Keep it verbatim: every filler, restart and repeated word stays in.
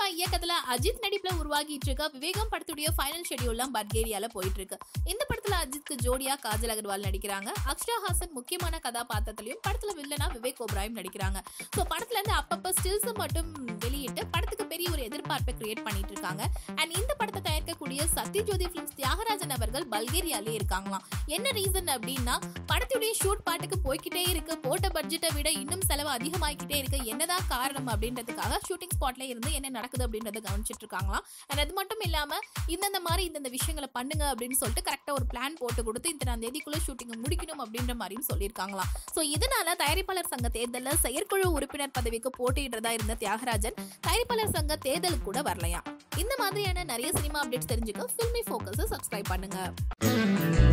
சிவா இயக்கத்துல அஜித் நடிப்புல உருவாகிட்டு இருக்க விவேகம் படத்துடைய ஃபைனல் ஷெட்யூல்லாம் பல்கேரியால போயிட்டு இருக்கு. இந்த படத்துல அஜித்க்கு ஜோடியா காஜல் அகர்வால் நடிக்கிறாங்க. அக்ஷரா ஹாசன் முக்கியமான கதாபாத்திரத்திலையும் படத்துல வில்லனா விவேக் ஓபராயும் நடிக்கிறாங்க. சோ படத்துல இருந்து அப்பப்ப ஸ்டில்ஸ் மட்டும் வெளியிட்டு படத்துக்கு பெரிய ஒரு எதிர்பார்ப்பை கிரியேட் பண்ணிட்டு இருக்காங்க. அண்ட் இந்த படத்தை தயாரிக்கக்கூடிய சத்யஜோதி பிலிம்ஸ் தியாகராஜன் அவர்கள் பல்கேரியாலே இருக்காங்களாம். என்ன ரீசன் அப்படின்னா படத்துடைய ஷூட் பாட்டுக்கு போய்கிட்டே இருக்கு, போட்ட பட்ஜெட்டை விட இன்னும் செலவு அதிகமாகிக்கிட்டே இருக்கு, என்னதான் காரணம் அப்படின்றதுக்காக ஷூட்டிங் ஸ்பாட்ல இருந்து என்ன நடக்குது அப்படின்றத கவனிச்சிட்டு இருக்காங்களாம். அண்ட் அது மட்டும் இல்லாம இந்தந்த மாதிரி இந்தந்த விஷயங்களை பண்ணுங்க அப்படின்னு சொல்லிட்டு கரெக்டா ஒரு பிளான் போட்டு கொடுத்து இத்தனை தேதிக்குள்ள ஷூட்டிங் முடிக்கணும் அப்படின்ற மாதிரியும் சொல்லியிருக்காங்களாம். சோ இதனால தயாரிப்பாளர் சங்க தேர்தலில் செயற்குழு உறுப்பினர் பதவிக்கு போட்டியிடுறதா இருந்த தியாகராஜன் தயாரிப்பாளர் சங்க தேர்தலுக்கு கூட வரலையா. இந்த மாதிரியான நிறைய சினிமா அப்டேட்ஸ் தெரிஞ்சுக்க ஃபில்மி ஃபோக்கஸ் சப்ஸ்கிரைப் பண்ணுங்க.